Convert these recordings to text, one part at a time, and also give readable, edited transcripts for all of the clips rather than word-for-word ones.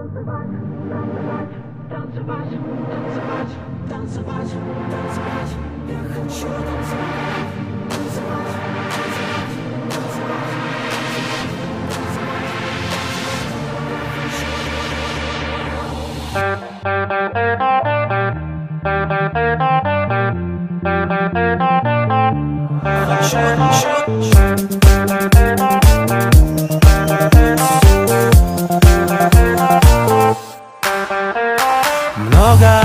Много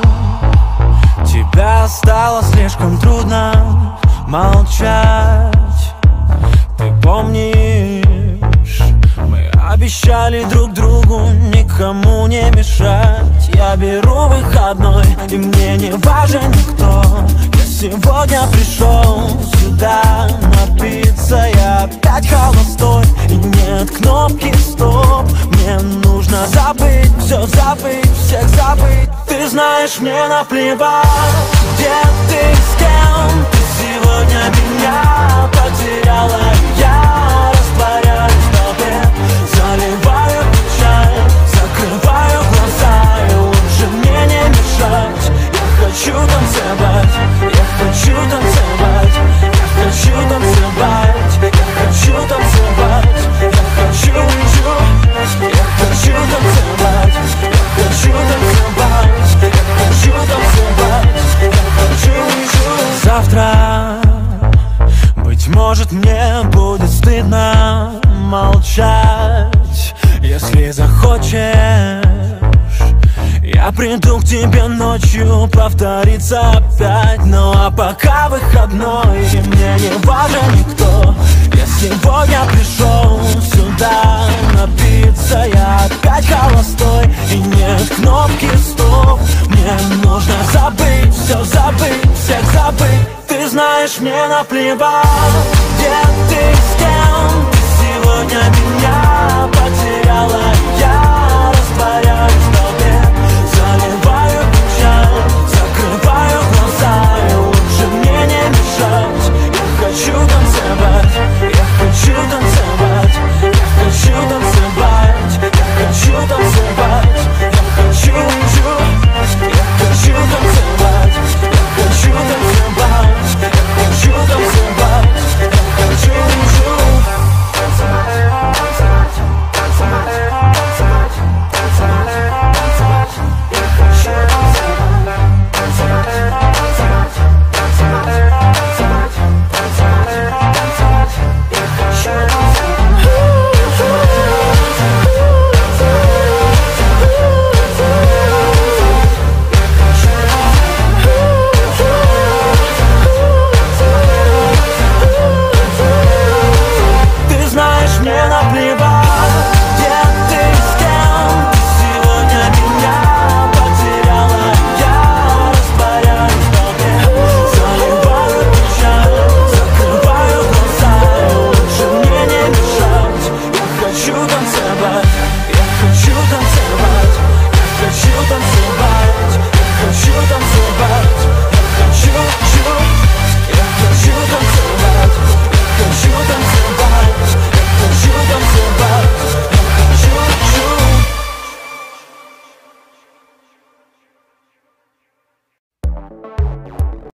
тебя стало слишком трудно молчать. Ты помнишь, мы обещали друг другу никому не мешать. Я беру выходной, и мне не важен никто. Я сегодня пришел сюда напиться. Я опять холостой, и нет кнопки стоп. Мне нужно забыть, все забыть, всех забыть. Ты знаешь, мне наплевать, где ты, с кем. Ты сегодня меня потеряла, и я растворяюсь в толпе. Заливаю чай, закрываю глаза, и лучше мне не мешать. Я хочу танцевать, я хочу танцевать, я хочу танцевать, я хочу танцевать, я хочу, я хочу танцевать, я хочу танцевать, я хочу танцевать, я хочу. Завтра, быть может, мне будет стыдно молчать. Если захочешь, я приду к тебе ночью, повторится опять. Ну а пока выходной, и мне не важен никто. Я сегодня пришел сюда напиться. Я опять холостой, и нет кнопки стоп. Мне нужно забыть, все забыть, всех забыть. Ты знаешь, мне наплевать, где ты, с кем. Ты сегодня меня